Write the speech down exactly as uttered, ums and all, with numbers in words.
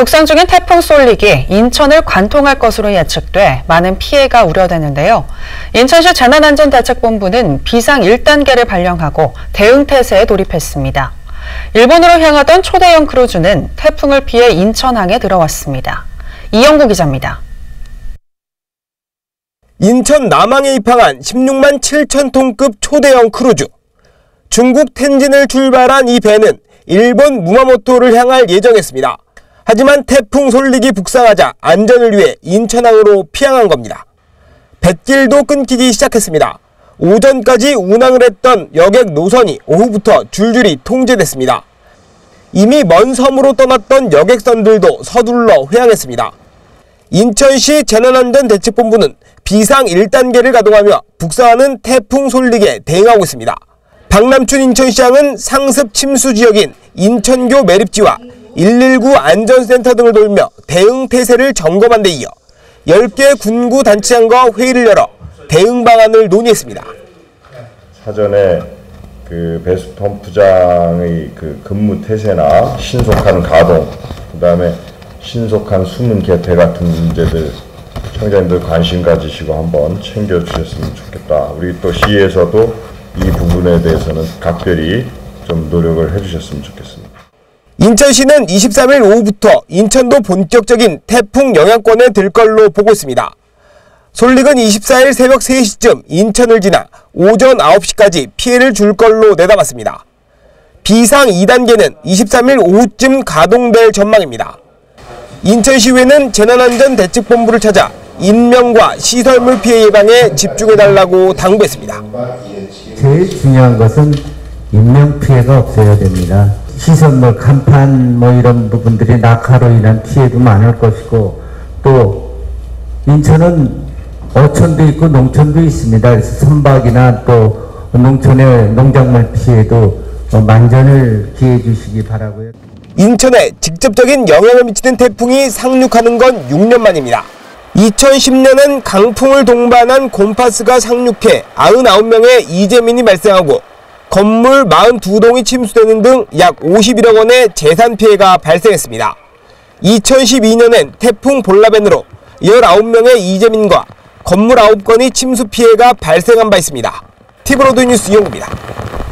북상 중인 태풍 쏠릭이 인천을 관통할 것으로 예측돼 많은 피해가 우려되는데요. 인천시 재난안전대책본부는 비상 일 단계를 발령하고 대응 태세에 돌입했습니다. 일본으로 향하던 초대형 크루즈는 태풍을 피해 인천항에 들어왔습니다. 이영구 기자입니다. 인천 남항에 입항한 십육만 칠천 톤급 초대형 크루즈. 중국 텐진을 출발한 이 배는 일본 무마모토를 향할 예정이었습니다. 하지만 태풍 쏠릭이 북상하자 안전을 위해 인천항으로 피항한 겁니다. 뱃길도 끊기기 시작했습니다. 오전까지 운항을 했던 여객 노선이 오후부터 줄줄이 통제됐습니다. 이미 먼 섬으로 떠났던 여객선들도 서둘러 회항했습니다. 인천시 재난안전대책본부는 비상 일 단계를 가동하며 북상하는 태풍 쏠릭에 대응하고 있습니다. 박남춘 인천시장은 상습 침수 지역인 인천교 매립지와 일일구 안전센터 등을 돌며 대응 태세를 점검한 데 이어 열 개 군구 단체장과 회의를 열어 대응 방안을 논의했습니다. 사전에 그 배수 펌프장의 그 근무 태세나 신속한 가동, 그다음에 신속한 수문 개폐 같은 문제들 청자님들 관심 가지시고 한번 챙겨주셨으면 좋겠다. 우리 또 시에서도 이 부분에 대해서는 각별히 좀 노력을 해주셨으면 좋겠습니다. 인천시는 이십삼 일 오후부터 인천도 본격적인 태풍 영향권에 들 걸로 보고 있습니다. 쏠릭은 이십사 일 새벽 세 시쯤 인천을 지나 오전 아홉 시까지 피해를 줄 걸로 내다봤습니다. 비상 이 단계는 이십삼 일 오후쯤 가동될 전망입니다. 인천시의회는 재난안전대책본부를 찾아 인명과 시설물 피해 예방에 집중해달라고 당부했습니다. 제일 중요한 것은 인명 피해가 없어야 됩니다. 시설물, 간판 뭐 이런 부분들이 낙하로 인한 피해도 많을 것이고, 또 인천은 어촌도 있고 농촌도 있습니다. 그래서 선박이나 또 농촌의 농작물 피해도 만전을 기해 주시기 바라고요. 인천에 직접적인 영향을 미치는 태풍이 상륙하는 건 육 년 만입니다. 이천십 년엔 강풍을 동반한 곰파스가 상륙해 구십구 명의 이재민이 발생하고 건물 사십이 동이 침수되는 등 약 오십일억 원의 재산 피해가 발생했습니다. 이천십이 년엔 태풍 볼라벤으로 십구 명의 이재민과 건물 아홉 건이 침수 피해가 발생한 바 있습니다. 티브로드 뉴스 이영구입니다.